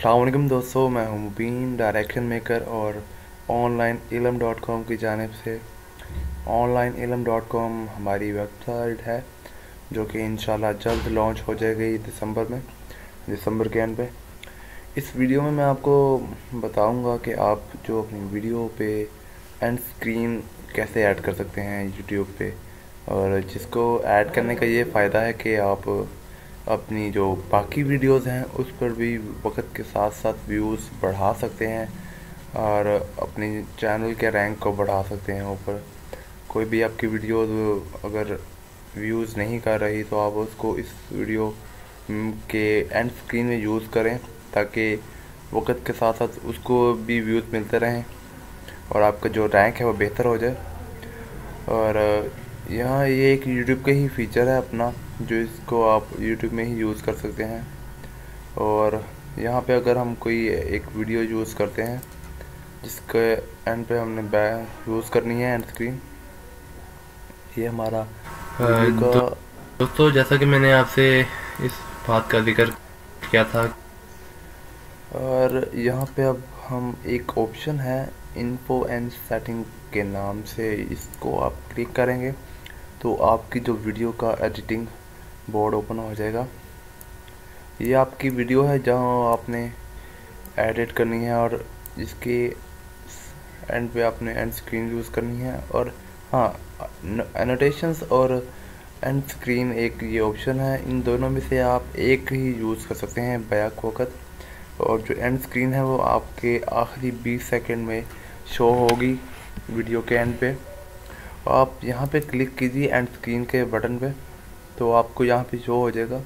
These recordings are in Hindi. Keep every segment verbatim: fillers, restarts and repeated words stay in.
अस्सलाम वालेकुम दोस्तों, मैं हूं मुबीन, डायरेक्शन मेकर और ऑनलाइन इलम डॉट कॉम की जानिब से। ऑनलाइन इलम डॉट कॉम हमारी वेबसाइट है जो कि इंशाल्लाह जल्द लॉन्च हो जाएगी दिसंबर में, दिसंबर के एंड पे। इस वीडियो में मैं आपको बताऊंगा कि आप जो अपनी वीडियो पे एंड स्क्रीन कैसे ऐड कर सकते हैं यूट्यूब पे, और जिसको ऐड करने का ये फ़ायदा है कि आप अपनी जो बाकी वीडियोस हैं उस पर भी वक्त के साथ साथ व्यूज़ बढ़ा सकते हैं और अपनी चैनल के रैंक को बढ़ा सकते हैं ऊपर। कोई भी आपकी वीडियो अगर व्यूज़ नहीं कर रही तो आप उसको इस वीडियो के एंड स्क्रीन में यूज़ करें ताकि वक्त के साथ साथ उसको भी व्यूज़ मिलते रहें और आपका जो रैंक है वो बेहतर हो जाए। और यहाँ ये एक यूट्यूब का ही फीचर है अपना, जो इसको आप यूट्यूब में ही यूज़ कर सकते हैं। और यहाँ पे अगर हम कोई एक वीडियो यूज़ करते हैं जिसके एंड पे हमने यूज़ करनी है एंड स्क्रीन, ये हमारा वीडियो दो, का। दोस्तों जैसा कि मैंने आपसे इस बात का जिक्र किया था, और यहाँ पे अब हम एक ऑप्शन है इन्फो एंड सेटिंग के नाम से, इसको आप क्लिक करेंगे तो आपकी जो वीडियो का एडिटिंग बोर्ड ओपन हो जाएगा। ये आपकी वीडियो है जहाँ आपने एडिट करनी है और जिसके एंड पे आपने एंड स्क्रीन यूज़ करनी है। और हाँ, एनोटेशंस और एंड स्क्रीन एक ये ऑप्शन है, इन दोनों में से आप एक ही यूज़ कर सकते हैं बैक वक्त। और जो एंड स्क्रीन है वो आपके आखिरी बीस सेकंड में शो होगी वीडियो के एंड पे। आप यहाँ पे क्लिक कीजिए एंड स्क्रीन के बटन पे, तो आपको यहाँ पे शो हो जाएगा।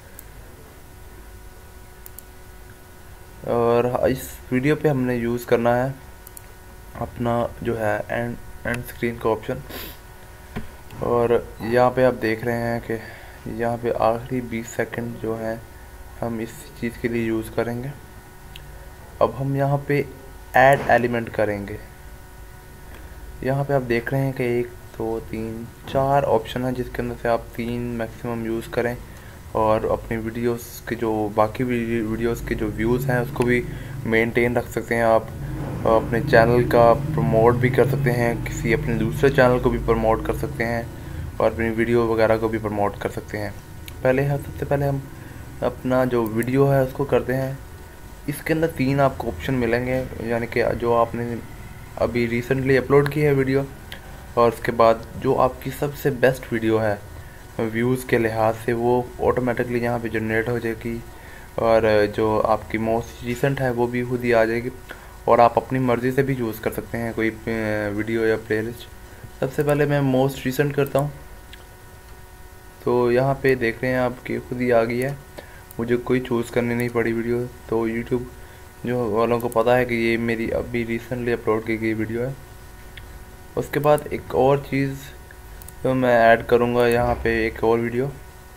और इस वीडियो पे हमने यूज़ करना है अपना जो है एंड एंड स्क्रीन का ऑप्शन। और यहाँ पे आप देख रहे हैं कि यहाँ पे आखिरी बीस सेकंड जो है हम इस चीज़ के लिए यूज़ करेंगे। अब हम यहाँ पे ऐड एलिमेंट करेंगे। यहाँ पे आप देख रहे हैं कि एक दो तीन चार ऑप्शन है जिसके अंदर से आप तीन मैक्सिमम यूज़ करें और अपनी वीडियोस के जो बाकी वीडियोस के जो व्यूज़ हैं उसको भी मेंटेन रख सकते हैं। आप अपने चैनल का प्रमोट भी कर सकते हैं, किसी अपने दूसरे चैनल को भी प्रमोट कर सकते हैं और अपनी वीडियो वगैरह को भी प्रमोट कर सकते हैं। पहले है सबसे पहले हम अपना जो वीडियो है उसको करते हैं। इसके अंदर तीन आपको ऑप्शन मिलेंगे, यानी कि जो आपने अभी रिसेंटली अपलोड की है वीडियो, और उसके बाद जो आपकी सबसे बेस्ट वीडियो है व्यूज़ के लिहाज से वो ऑटोमेटिकली यहाँ पे जनरेट हो जाएगी। और जो आपकी मोस्ट रिसेंट है वो भी खुद ही आ जाएगी और आप अपनी मर्ज़ी से भी यूज़ कर सकते हैं कोई वीडियो या प्लेलिस्ट। सबसे पहले मैं मोस्ट रिसेंट करता हूँ, तो यहाँ पे देख रहे हैं आपकी खुद ही आ गई है, मुझे कोई चूज़ करनी नहीं पड़ी वीडियो। तो यूट्यूब जो वालों को पता है कि ये मेरी अभी रिसेंटली अपलोड की गई वीडियो है। उसके बाद एक और चीज़ तो मैं ऐड करूँगा यहाँ पे, एक और वीडियो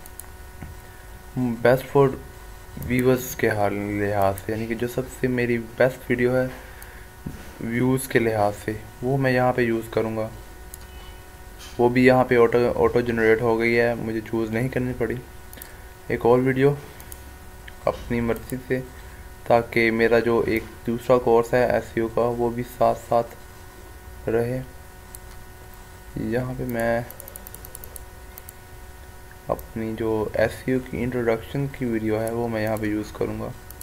बेस्ट फॉर व्यूअर्स के हाल लिहाज से, यानी कि जो सबसे मेरी बेस्ट वीडियो है व्यूज़ के लिहाज से, वो मैं यहाँ पे यूज़ करूँगा। वो भी यहाँ पे ऑटो ऑटो जनरेट हो गई है, मुझे चूज़ नहीं करनी पड़ी। एक और वीडियो अपनी मर्ज़ी से, ताकि मेरा जो एक दूसरा कोर्स है एसईओ का वो भी साथ साथ रहे। यहाँ पे मैं अपनी जो एसईओ की इंट्रोडक्शन की वीडियो है वो मैं यहाँ पे यूज़ करूँगा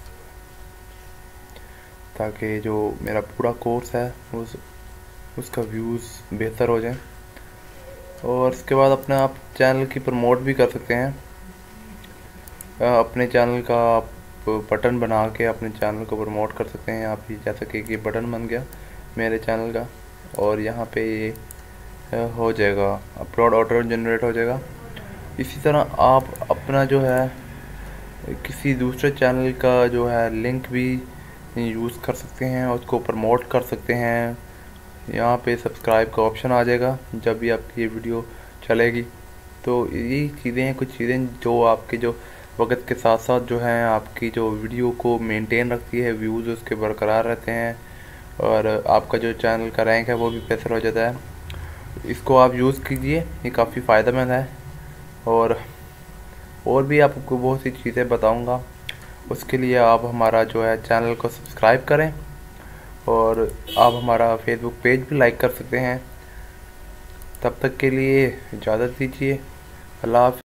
ताकि जो मेरा पूरा कोर्स है उस उसका व्यूज़ बेहतर हो जाए। और इसके बाद अपने आप चैनल की प्रमोट भी कर सकते हैं। अपने चैनल का आप बटन बना के अपने चैनल को प्रमोट कर सकते हैं। आप ही जैसा कि ये बटन बन गया मेरे चैनल का, और यहाँ पे ये हो जाएगा अपलोड ऑटो जनरेट हो जाएगा। इसी तरह आप अपना जो है किसी दूसरे चैनल का जो है लिंक भी यूज़ कर सकते हैं, उसको प्रमोट कर सकते हैं। यहाँ पे सब्सक्राइब का ऑप्शन आ जाएगा जब भी आपकी ये वीडियो चलेगी। तो यही चीज़ें हैं, कुछ चीज़ें जो आपके जो वक्त के साथ साथ जो है आपकी जो वीडियो को मेंटेन रखती है, व्यूज़ उसके बरकरार रहते हैं और आपका जो चैनल का रैंक है वो भी बेहतर हो जाता है। इसको आप यूज़ कीजिए, ये काफ़ी फ़ायदेमंद है। और और भी आपको बहुत सी चीज़ें बताऊंगा। उसके लिए आप हमारा जो है चैनल को सब्सक्राइब करें और आप हमारा फेसबुक पेज भी लाइक कर सकते हैं। तब तक के लिए इजाज़त दीजिए। अल्लाह हाफ़िज़।